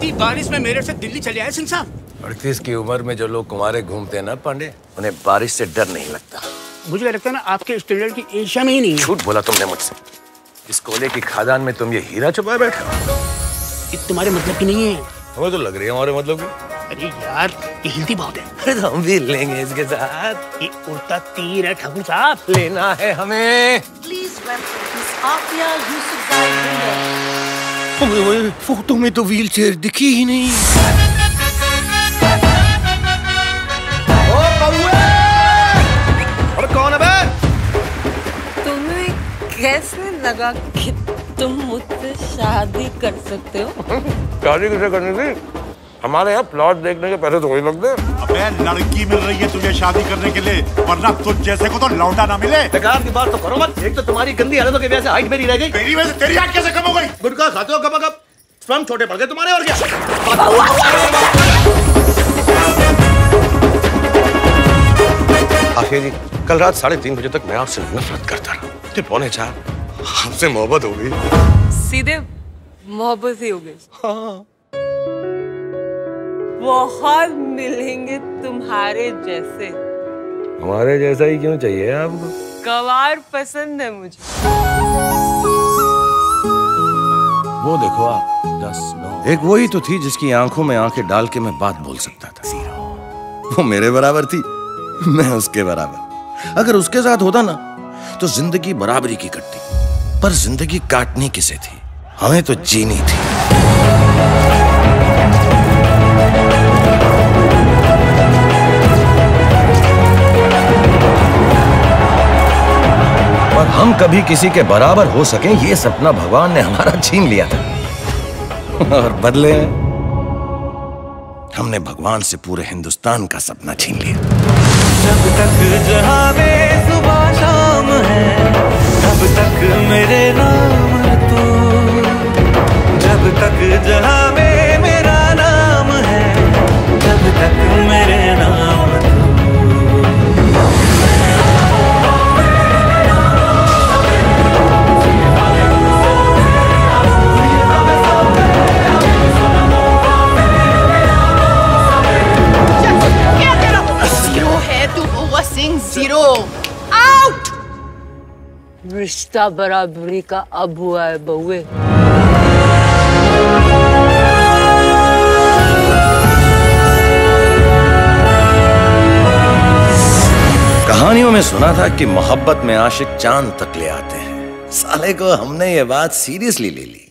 इतनी बारिश में मेरे से दिल्ली चले आए सिंह साहब? 38 की उम्र में जो लोग कुंवारे घूमते हैं ना पांडे, उन्हें बारिश से डर नहीं लगता। मुझे लगता है ना आपके स्टैंडर्ड की एशिया में ही नहीं है। झूठ बोला तुमने मुझसे। इस कोयले की खादान में तुम ये हीरा छुपाए बैठे हो। ये तुम्हारे मतलब की नहीं है। हमें तो लग रही है हमारे मतलब की। अरे यार ये हिलती बहुत है। अरे तो हम भी लेंगे इसके साथ। ये उड़ता तीर है ठाकुर साहब, लेना है हमें। Please welcome Miss Afia Yusufzai Bunder. Photo में तो व्हील चेयर दिखी ही नहीं। ओ कौवे! और कौन है बे? तुम्हें कैसे लगा कि तुम मुझसे शादी कर सकते हो? शादी किसे करनी थी? हमारे यहाँ प्लॉट देखने के पैसे थोड़ी लगते। अबे लड़की मिल रही है तुझे शादी करने के लिए, वरना तुझ जैसे को तो लौटा ना मिले। बेकार की बात तो करो मत। एक तो तुम्हारी गंदी हालतों की वजह से हाइट मेरी रह गई। मेरी वजह से तेरी हाइट कैसे कम हो गई? गुटखा खाते हो कब कब, स्वयं छोटे पड़ गए तुम्हारे। और क्या आखिर जी, कल रात 3:30 बजे तक मैं आपसे नफरत करता रहा। 3:45 आपसे मोहब्बत हो गई। सीधे मोहब्बत ही हो गई। हाँ। बहुत मिलेंगे तुम्हारे जैसे। हमारे जैसा ही क्यों चाहिए आपको? गवार पसंद है मुझे। वो देखो आप, 10-9। एक वही तो थी जिसकी आंखों में आंखें डाल के मैं बात बोल सकता था। वो मेरे बराबर थी, मैं उसके बराबर। अगर उसके साथ होता ना तो जिंदगी बराबरी की कटती। पर जिंदगी काटनी किसे थी? हमें तो जीनी थी। और हम कभी किसी के बराबर हो सकें, ये सपना भगवान ने हमारा छीन लिया था। और बदले हमने भगवान से पूरे हिंदुस्तान का सपना छीन लिया। जब तक जहां में सुबह शाम है, तब तक मेरे नाम है तू। जब तक जहां में मेरा नाम है, तब तक मेरे नाम है तू। Zero out. रिश्ता बराबरी का अब हुआ है बहुए। कहानियों में सुना था कि मोहब्बत में आशिक चांद तक ले आते हैं। साले को हमने ये बात सीरियसली ले ली।